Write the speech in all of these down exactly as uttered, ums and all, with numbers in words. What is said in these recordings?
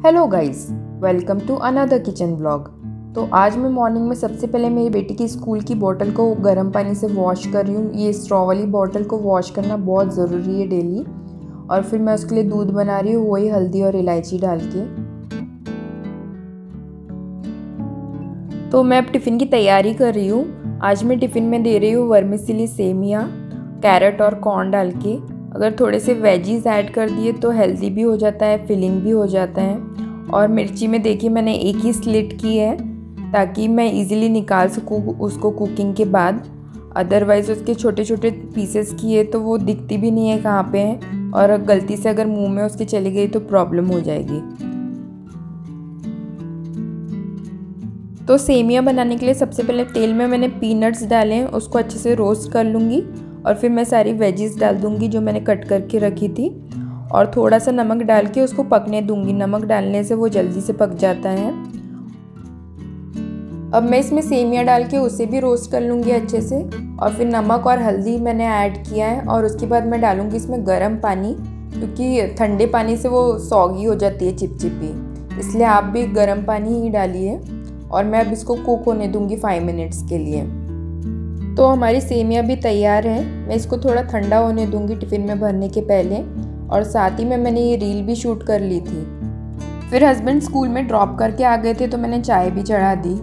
Hello guys, welcome to another kitchen blog. तो आज मैं मॉर्निंग में सबसे पहले मेरी बेटी की स्कूल की बोतल को गर्म पानी से वॉश कर रही हूँ। ये स्ट्रॉ वाली बोतल को वॉश करना बहुत ज़रूरी है डेली। और फिर मैं उसके लिए दूध बना रही हूँ, वही हल्दी और इलायची डाल के। तो मैं अब टिफ़िन की तैयारी कर रही हूँ। आज मैं टिफ़िन में दे रही हूँ वर्मिसेली सेमिया, कैरेट और कॉर्न डाल के। अगर थोड़े से वेजीज ऐड कर दिए तो हेल्दी भी हो जाता है, फिलिंग भी हो जाता है। और मिर्ची में देखिए मैंने एक ही स्लिट की है ताकि मैं इजीली निकाल सकूँ उसको कुकिंग के बाद। अदरवाइज़ उसके छोटे छोटे पीसेस किए तो वो दिखती भी नहीं है कहाँ पे है, और गलती से अगर मुंह में उसके चली गई तो प्रॉब्लम हो जाएगी। तो सेमिया बनाने के लिए सबसे पहले तेल में मैंने पीनट्स डाले हैं, उसको अच्छे से रोस्ट कर लूँगी। और फिर मैं सारी वेजीज डाल दूँगी जो मैंने कट करके रखी थी, और थोड़ा सा नमक डाल के उसको पकने दूँगी। नमक डालने से वो जल्दी से पक जाता है। अब मैं इसमें सेमिया डाल के उसे भी रोस्ट कर लूँगी अच्छे से। और फिर नमक और हल्दी मैंने ऐड किया है, और उसके बाद मैं डालूँगी इसमें गर्म पानी, क्योंकि ठंडे पानी से वो सॉगी हो जाती है, चिपचिपी। इसलिए आप भी गर्म पानी ही डालिए। और मैं अब इसको कुक होने दूँगी फाइव मिनट्स के लिए। तो हमारी सेमिया भी तैयार है। मैं इसको थोड़ा ठंडा होने दूँगी टिफ़िन में भरने के पहले। और साथ ही में मैंने ये रील भी शूट कर ली थी। फिर हस्बैंड स्कूल में ड्रॉप करके आ गए थे तो मैंने चाय भी चढ़ा दी।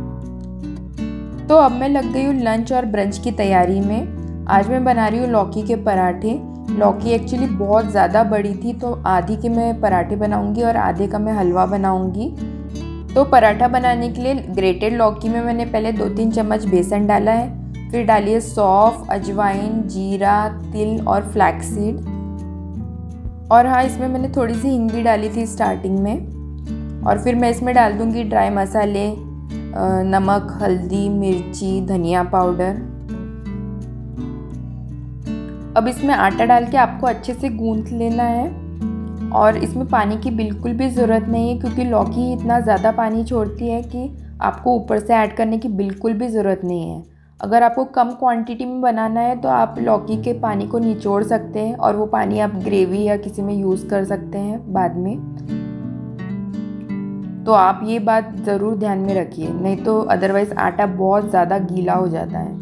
तो अब मैं लग गई हूँ लंच और ब्रंच की तैयारी में। आज मैं बना रही हूँ लौकी के पराठे। लौकी एक्चुअली बहुत ज़्यादा बड़ी थी, तो आधी के मैं पराठे बनाऊँगी और आधे का मैं हलवा बनाऊँगी। तो पराठा बनाने के लिए ग्रेटेड लौकी में मैंने पहले दो तीन चम्मच बेसन डाला है। फिर डालिए सौंफ, अजवाइन, जीरा, तिल और फ्लैक्सीड। और हाँ, इसमें मैंने थोड़ी सी हींग भी डाली थी स्टार्टिंग में। और फिर मैं इसमें डाल दूँगी ड्राई मसाले, नमक, हल्दी, मिर्ची, धनिया पाउडर। अब इसमें आटा डाल के आपको अच्छे से गूंथ लेना है। और इसमें पानी की बिल्कुल भी ज़रूरत नहीं है, क्योंकि लौकी इतना ज़्यादा पानी छोड़ती है कि आपको ऊपर से ऐड करने की बिल्कुल भी ज़रूरत नहीं है। अगर आपको कम क्वांटिटी में बनाना है तो आप लौकी के पानी को निचोड़ सकते हैं, और वो पानी आप ग्रेवी या किसी में यूज़ कर सकते हैं बाद में। तो आप ये बात ज़रूर ध्यान में रखिए, नहीं तो अदरवाइज़ आटा बहुत ज़्यादा गीला हो जाता है।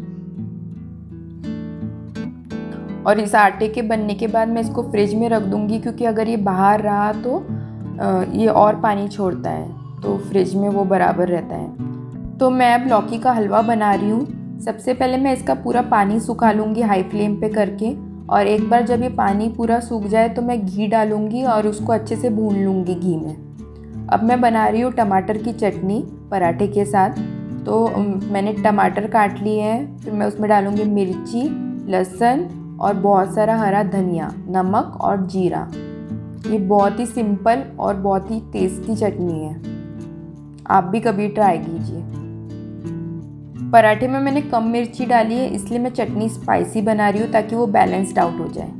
और इस आटे के बनने के बाद मैं इसको फ्रिज में रख दूँगी, क्योंकि अगर ये बाहर रहा तो ये और पानी छोड़ता है, तो फ्रिज में वो बराबर रहता है। तो मैं अब लौकी का हलवा बना रही हूँ। सबसे पहले मैं इसका पूरा पानी सुखा लूँगी हाई फ्लेम पे करके। और एक बार जब ये पानी पूरा सूख जाए तो मैं घी डालूँगी और उसको अच्छे से भून लूँगी घी में। अब मैं बना रही हूँ टमाटर की चटनी पराठे के साथ। तो मैंने टमाटर काट लिए हैं। फिर मैं उसमें डालूँगी मिर्ची, लहसुन और बहुत सारा हरा धनिया, नमक और जीरा। ये बहुत ही सिंपल और बहुत ही टेस्टी चटनी है, आप भी कभी ट्राई कीजिए। पराठे में मैंने कम मिर्ची डाली है, इसलिए मैं चटनी स्पाइसी बना रही हूँ ताकि वो बैलेंस्ड आउट हो जाए।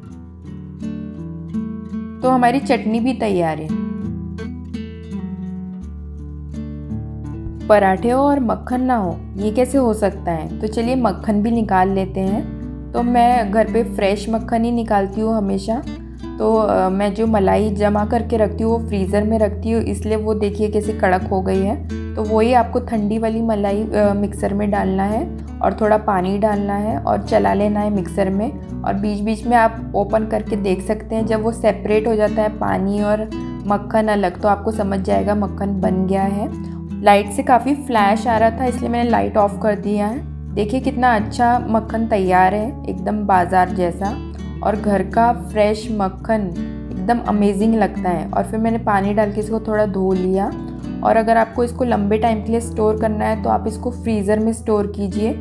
तो हमारी चटनी भी तैयार है। पराठे हो और मक्खन ना हो, ये कैसे हो सकता है? तो चलिए मक्खन भी निकाल लेते हैं। तो मैं घर पे फ्रेश मक्खन ही निकालती हूँ हमेशा। तो आ, मैं जो मलाई जमा करके रखती हूँ वो फ्रीज़र में रखती हूँ, इसलिए वो देखिए कैसे कड़क हो गई है। तो वही आपको ठंडी वाली मलाई आ, मिक्सर में डालना है, और थोड़ा पानी डालना है और चला लेना है मिक्सर में। और बीच बीच में आप ओपन करके देख सकते हैं। जब वो सेपरेट हो जाता है पानी और मक्खन अलग, तो आपको समझ जाएगा मक्खन बन गया है। लाइट से काफ़ी फ्लैश आ रहा था, इसलिए मैंने लाइट ऑफ कर दिया है। देखिए कितना अच्छा मक्खन तैयार है, एकदम बाजार जैसा। और घर का फ्रेश मक्खन एकदम अमेजिंग लगता है। और फिर मैंने पानी डाल के इसको थोड़ा धो लिया। और अगर आपको इसको लंबे टाइम के लिए स्टोर करना है तो आप इसको फ्रीज़र में स्टोर कीजिए।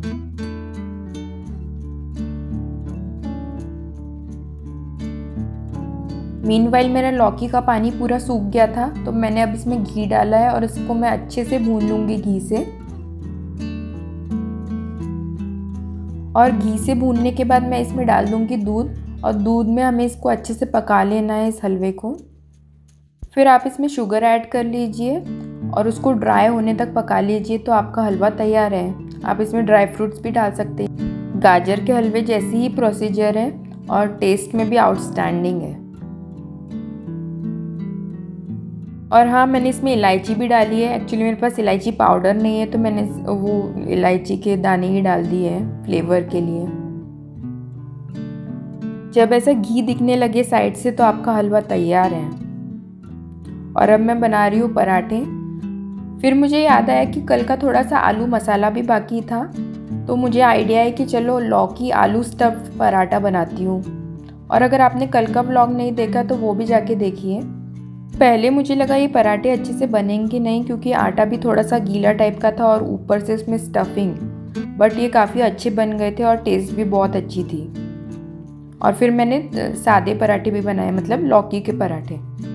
मीनवाइल मेरा लौकी का पानी पूरा सूख गया था, तो मैंने अब इसमें घी डाला है और इसको मैं अच्छे से भून लूँगी घी से। और घी से भूनने के बाद मैं इसमें डाल दूँगी दूध। और दूध में हमें इसको अच्छे से पका लेना है इस हलवे को। फिर आप इसमें शुगर ऐड कर लीजिए और उसको ड्राई होने तक पका लीजिए, तो आपका हलवा तैयार है। आप इसमें ड्राई फ्रूट्स भी डाल सकते हैं। गाजर के हलवे जैसी ही प्रोसीजर है और टेस्ट में भी आउटस्टैंडिंग है। और हाँ, मैंने इसमें इलायची भी डाली है। एक्चुअली मेरे पास इलायची पाउडर नहीं है, तो मैंने वो इलायची के दाने ही डाल दिए हैं फ्लेवर के लिए। जब ऐसा घी दिखने लगे साइड से तो आपका हलवा तैयार है। और अब मैं बना रही हूँ पराठे। फिर मुझे याद आया कि कल का थोड़ा सा आलू मसाला भी बाकी था, तो मुझे आइडिया है कि चलो लौकी आलू स्टफ्ड पराठा बनाती हूँ। और अगर आपने कल का व्लॉग नहीं देखा तो वो भी जाके देखिए। पहले मुझे लगा ये पराठे अच्छे से बनेंगे नहीं, क्योंकि आटा भी थोड़ा सा गीला टाइप का था और ऊपर से उसमें स्टफिंग, बट ये काफ़ी अच्छे बन गए थे और टेस्ट भी बहुत अच्छी थी। और फिर मैंने सादे पराठे भी बनाए, मतलब लौकी के पराठे।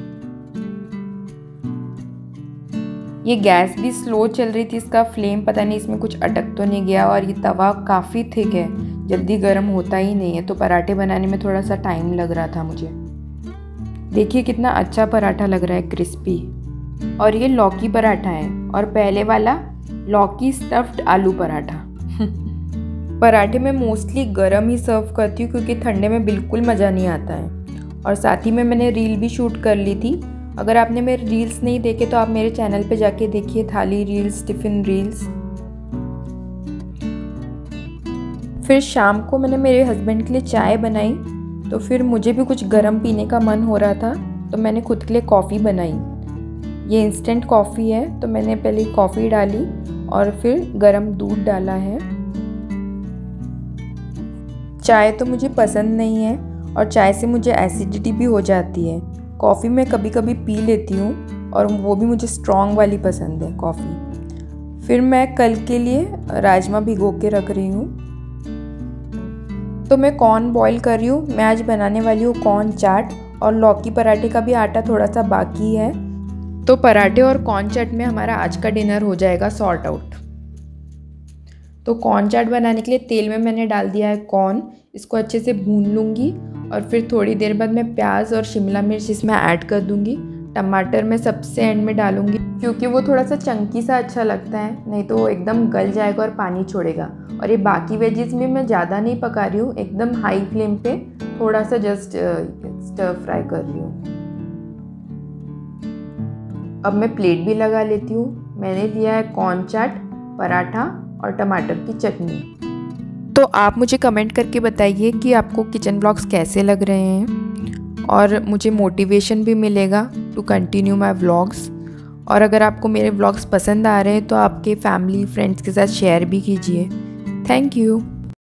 ये गैस भी स्लो चल रही थी, इसका फ्लेम पता नहीं इसमें कुछ अटक तो नहीं गया। और ये तवा काफ़ी थिक है, जल्दी गर्म होता ही नहीं है, तो पराठे बनाने में थोड़ा सा टाइम लग रहा था मुझे। देखिए कितना अच्छा पराठा लग रहा है, क्रिस्पी। और ये लौकी पराठा है, और पहले वाला लौकी स्टफ्ड आलू पराठा। पराठे में मोस्टली गरम ही सर्व करती हूँ, क्योंकि ठंडे में बिल्कुल मज़ा नहीं आता है। और साथ ही में मैंने रील भी शूट कर ली थी। अगर आपने मेरे रील्स नहीं देखे तो आप मेरे चैनल पे जाके देखिए, थाली रील्स, टिफ़िन रील्स। फिर शाम को मैंने मेरे हस्बैंड के लिए चाय बनाई, तो फिर मुझे भी कुछ गरम पीने का मन हो रहा था, तो मैंने खुद के लिए कॉफ़ी बनाई। ये इंस्टेंट कॉफ़ी है, तो मैंने पहले कॉफ़ी डाली और फिर गरम दूध डाला है। चाय तो मुझे पसंद नहीं है, और चाय से मुझे एसिडिटी भी हो जाती है। कॉफ़ी मैं कभी कभी पी लेती हूँ, और वो भी मुझे स्ट्रॉन्ग वाली पसंद है कॉफ़ी। फिर मैं कल के लिए राजमा भिगो के रख रही हूँ। तो मैं कॉर्न बॉईल कर रही हूँ। मैं आज बनाने वाली हूँ कॉर्न चाट, और लौकी पराठे का भी आटा थोड़ा सा बाकी है, तो पराठे और कॉर्न चाट में हमारा आज का डिनर हो जाएगा सॉर्ट आउट। तो कॉर्न चाट बनाने के लिए तेल में मैंने डाल दिया है कॉर्न, इसको अच्छे से भून लूँगी। और फिर थोड़ी देर बाद मैं प्याज और शिमला मिर्च इसमें ऐड कर दूँगी। टमाटर मैं सबसे एंड में डालूँगी, क्योंकि वो थोड़ा सा चंकी सा अच्छा लगता है, नहीं तो वो एकदम गल जाएगा और पानी छोड़ेगा। और ये बाकी वेजेस में मैं ज़्यादा नहीं पका रही हूँ, एकदम हाई फ्लेम पे थोड़ा सा जस्ट स्टर फ्राई कर रही हूँ। अब मैं प्लेट भी लगा लेती हूँ। मैंने लिया है कॉर्न चाट, पराठा और टमाटर की चटनी। तो आप मुझे कमेंट करके बताइए कि आपको किचन व्लॉग्स कैसे लग रहे हैं, और मुझे मोटिवेशन भी मिलेगा टू कंटिन्यू माई व्लॉग्स। और अगर आपको मेरे व्लॉग्स पसंद आ रहे हैं तो आपके फैमिली फ्रेंड्स के साथ शेयर भी कीजिए। Thank you.